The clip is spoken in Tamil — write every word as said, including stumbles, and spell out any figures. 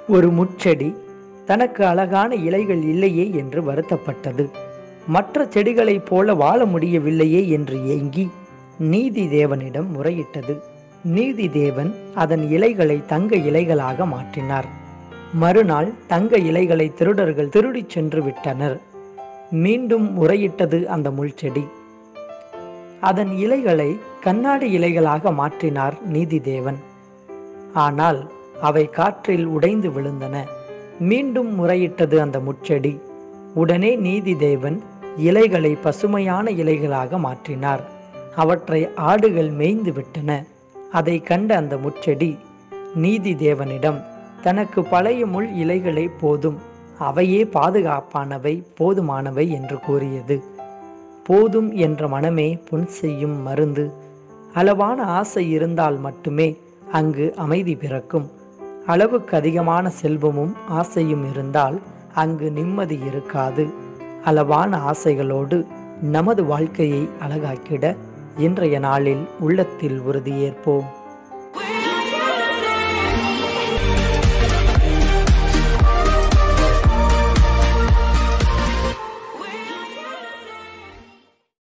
ஒரு முட்செடி தனக்கு அழகான இலைகள் இல்லையே என்று வருத்தப்பட்டது. மற்ற செடிகளைப் போல வாழ முடியவில்லையே என்று ஏங்கி நீதி தேவனிடம் முறையிட்டது. நீதி தேவன் அதன் இலைகளை தங்க இலைகளாக மாற்றினார். மறுநாள் தங்க இலைகளை திருடர்கள் திருடிச் சென்று விட்டனர். மீண்டும் முறையிட்டது அந்த முள்செடி. அதன் இலைகளை கண்ணாடி இலைகளாக மாற்றினார் நீதி தேவன். ஆனால் அவை காற்றில் உடைந்து விழுந்தன. மீண்டும் முறையிட்டது அந்த முட்செடி. உடனே நீதி தேவன் இலைகளை பசுமையான இலைகளாக மாற்றினார். அவற்றை ஆடுகள் மேய்ந்து விட்டன. அதை கண்ட அந்த முட்செடி நீதி தேவனிடம், தனக்கு பழைய முள் இலைகளே போதும், அவையே பாதுகாப்பானவை, போதுமானவை என்று கூறியது. போதும் என்ற மனமே பொன் செய்யும் மருந்து. அளவான ஆசை இருந்தால் மட்டுமே அங்கு அமைதி பிறக்கும். அளவுக்கு அதிகமான செல்வமும் ஆசையும் இருந்தால் அங்கு நிம்மதி இருக்காது. அளவான ஆசைகளோடு நமது வாழ்க்கையை அழகாக்கிட இன்றைய நாளில் உள்ளத்தில் உறுதியேற்போம்.